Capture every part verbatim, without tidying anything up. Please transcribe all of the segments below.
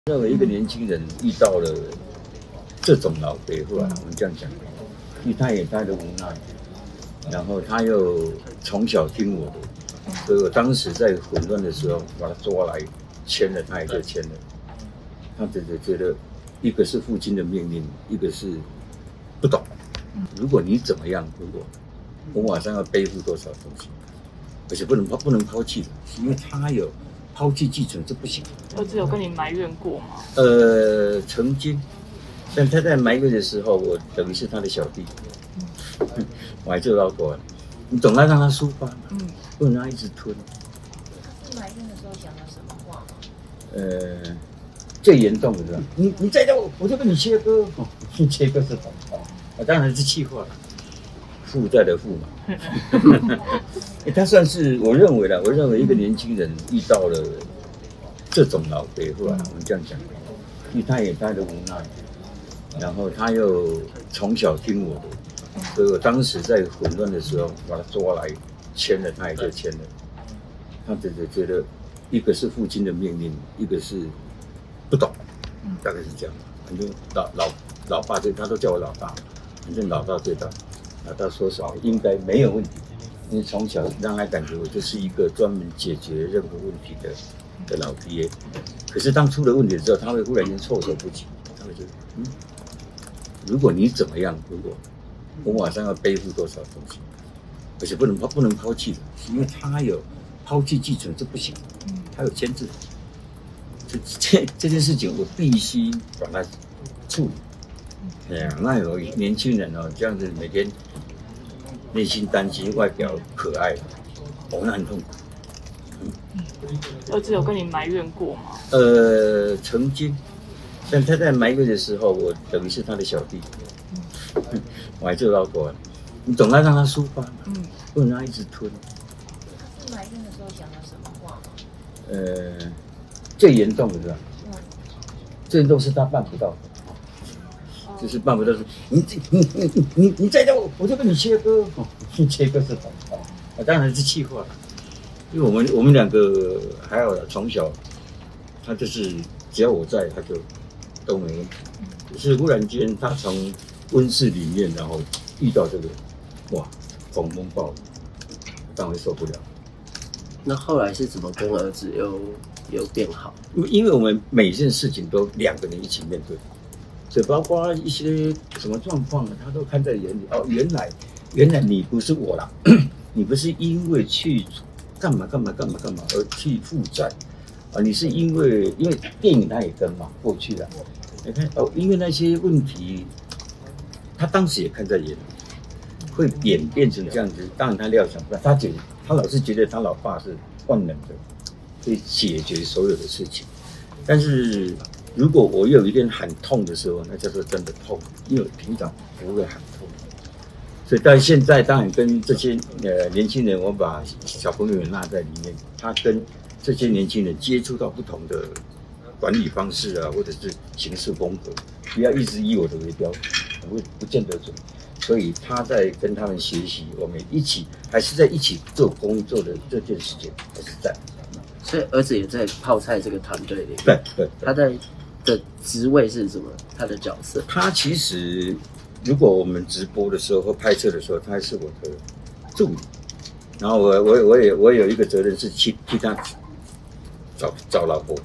认为一个年轻人遇到了这种老北户啊，我们这样讲，因为他也他的无奈，然后他又从小听我的，所以我当时在混乱的时候把他抓来签了，他也就签了。他只是觉得，一个是父亲的命令，一个是不懂。如果你怎么样，如果我马上要背负多少东西，而且不能抛不能抛弃的，因为他有。抛弃继承这不行。 儿子有跟你埋怨过吗？ 呃，曾经，但他在埋怨的时候，我等于是他的小弟，嗯、我还做老狗，你总该让他抒发嘛，嗯，不能让他一直吞。 他埋怨的时候讲了什么话吗？ 呃，最严重的是吧？你你再叫我，我就跟你切割，哦、切割是反话，啊，当然是气话了，负债的负嘛。欸、他算是我认为啦，我认为一个年轻人遇到了这种老北户啊，我们这样讲，因为他也他的无奈，然后他又从小听我的，所以我当时在混乱的时候把他抓来签了，他也就签了。他只是觉得，一个是父亲的命令，一个是不懂，大概是这样。反正老老老爸这他都叫我老大，反正老大最大，老大说什么应该没有问题。因为从小让他感觉我就是一个专门解决任何问题的的老爹，可是当出了问题之后，他会忽然间措手不及，他会觉得，嗯，如果你怎么样，如果我马上要背负多少东西，而且不能抛不能抛弃的，因为他有抛弃继承这不行，他有签字，这这这件事情我必须把它处理。哎呀，那有年轻人哦，这样子每天。内心担心，外表可爱，哦，那很痛苦。 嗯，儿子有跟你埋怨过吗？ 呃，曾经，但他在埋怨的时候，我等于是他的小弟，嗯、我还做老狗，你总该让他抒发嘛，嗯，不能让他一直吞。 他埋怨的时候讲了什么话吗？ 呃，最严重的是吧？嗯，最严重是他办不到的。就是办不到，你你你你你再叫我，我就跟你切割，哦、切割是反话，啊，当然是气话了。因为我们我们两个还好了，从小他就是只要我在，他就都没问题。可是忽然间他从温室里面，然后遇到这个，哇，狂风暴雨，当然受不了。 那后来是怎么跟儿子又又变好？ 因为我们每件事情都两个人一起面对。所以包括一些什么状况呢，他都看在眼里。哦，原来原来你不是我啦，你不是因为去干嘛干嘛干嘛干嘛而去负债啊，你是因为因为电影他也跟嘛过去了，你看哦，因为那些问题，他当时也看在眼里，会演变成这样子。当然他料想不到，他觉他老是觉得他老爸是万能的，可以解决所有的事情，但是。如果我有一天喊痛的时候，那叫做真的痛，因为我平常不会喊痛，所以到现在当然跟这些呃年轻人，我把小朋友也纳在里面，他跟这些年轻人接触到不同的管理方式啊，或者是行事风格，不要一直以我的为标准，不会不见得准。所以他在跟他们学习，我们一起还是在一起做工作的这件事情还是在。 所以儿子也在泡菜这个团队里面， 对对， 他在。的职位是什么？他的角色？ 他其实，如果我们直播的时候或拍摄的时候，他还是我的助理。然后我我我也我有一个责任是去替他找找老婆。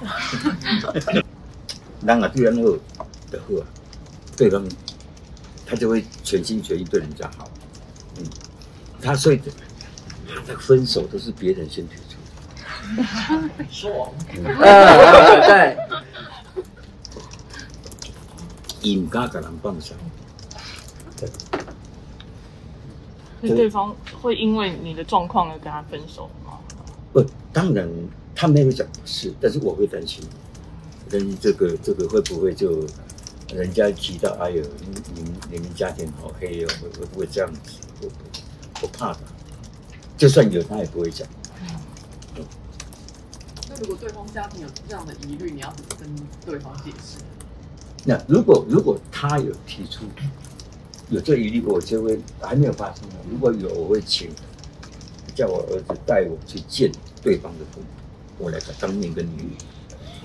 人啊，对人好的好，对方他就会全心全意对人家好。嗯，他所以他的分手都是别人先提出。 说，呃，对。 伊唔敢给人放手， 对。所以对方会因为你的状况而跟他分手吗？ 不，当然他没有讲是，但是我会担心，担心这个这个会不会就人家提到，哎呦，你们你们家庭好黑哦，会会不会这样子？我我怕的，就算有他也不会讲。 嗯。那如果对方家庭有这样的疑虑，你要怎么跟对方解释？ 那如果如果他有提出有这疑虑，我就会还没有发生。如果有，我会请叫我儿子带我去见对方的父母，我来当面跟你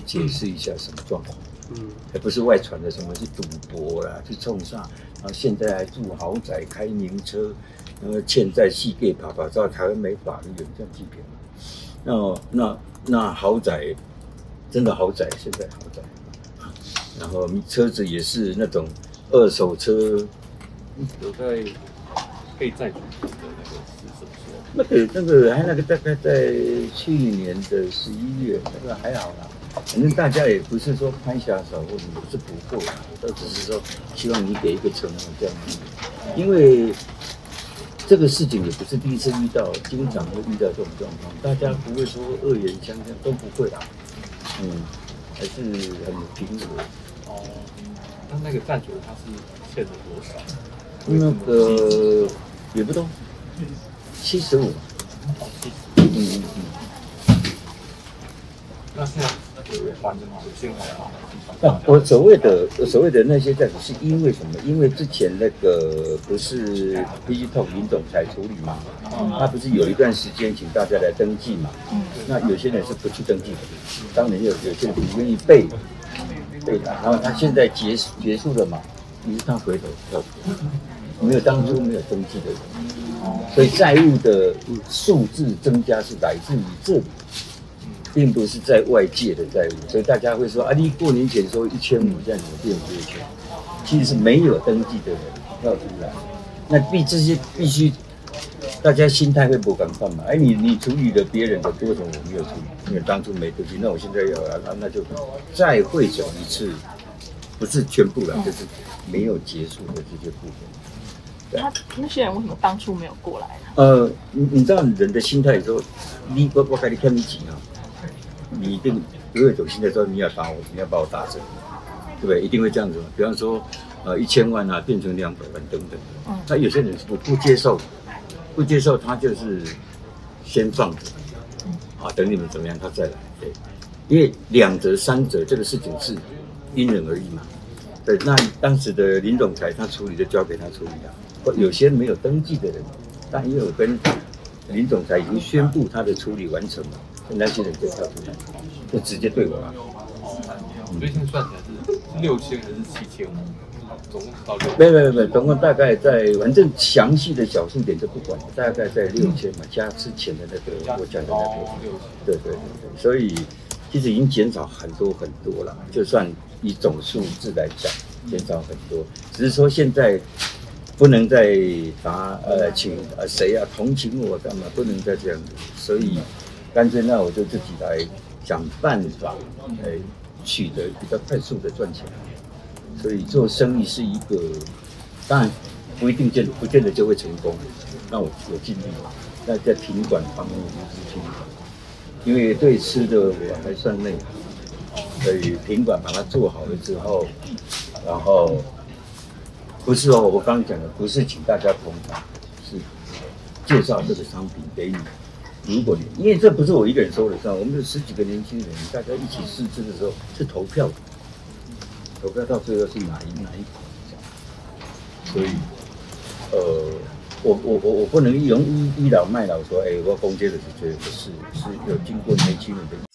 解释一下什么状况， 嗯， 而不是外传的什么去赌博啦，去冲上，然后现在还住豪宅、开名车，然后欠债细给啪啪照，台湾没法律有这样欺骗吗？那那那豪宅，真的豪宅，现在豪宅，然后车子也是那种二手车， 有在可以再组的那个是什么时候？ 那个那个还那个大概在去年的十一月，那个还好啦。反正大家也不是说拍下手或者不是不够啦，都只是说希望你给一个承诺这样子。因为这个事情也不是第一次遇到，经常会遇到这种状况，大家不会说恶言相向，都不会啦。嗯，还是很平和。 哦，那那个债主他是欠了多少？ 那个也不多，七十五。 哦，七十。 嗯嗯嗯。 那现在有还的吗？有先还吗？ 啊，我所谓的所谓的那些债主是因为什么？因为之前那个不是 P G Talk 林总裁处理嘛，他不是有一段时间请大家来登记嘛？嗯，那有些人是不去登记的，当然有有些人不愿意背背他，然后他现在结结束了嘛，于是他回头跳出来，没有当初没有登记的人，所以债务的数字增加是来自于这里。并不是在外界的债务，所以大家会说啊，你过年前说一千五，现在怎么变五千？其实是没有登记的人跳出来，那必这些必须大家心态会不敢放嘛。哎，你你处理了别人的，为什么我没有处理？因为当初没登记，那我现在要啊，那就再汇总一次，不是全部了，就是没有结束的这些部分。 他那些人为什么当初没有过来呢？ 呃，你你知道人的心态说，你我我给你看你几啊？你一定不会走心的时候，你要打我，你要把我打折，对不对？一定会这样子嘛。比方说，呃，一千万啊，变成两百万等等。嗯。那有些人是不不接受，不接受他就是先放着，啊，等你们怎么样，他再来。对，因为两折三折这个事情是因人而异嘛。对，那当时的林总裁他处理就交给他处理啊。有些没有登记的人，但因为我跟林总裁已经宣布他的处理完成了。那些人就跳出来，就直接对我了。 所以现在算起来是是六千还是七千？总共到六。 没有没有没有，总共大概在，反正详细的小数点就不管了，大概在六千嘛，加之前的那个我讲的那个，对对对对，所以其实已经减少很多很多了。就算以总数字来讲，减少很多，只是说现在不能再把呃请呃谁啊同情我干嘛，不能再这样子，所以。干脆那我就自己来想办法，来取得比较快速的赚钱。所以做生意是一个，当然不一定见不见得就会成功。那我我尽力，那在品管方面就是尽力，因为对吃的我还算累，所以品管把它做好了之后，然后不是哦，我刚刚讲的不是请大家同行，是介绍这个商品给你。如果你因为这不是我一个人说了算，我们有十几个年轻人，大家一起试吃的时候是投票的，投票到最后是哪一哪一款这样，所以呃，我我我我不能用倚倚老卖老说，哎、欸，我攻击的是这个是是有经过年轻人的。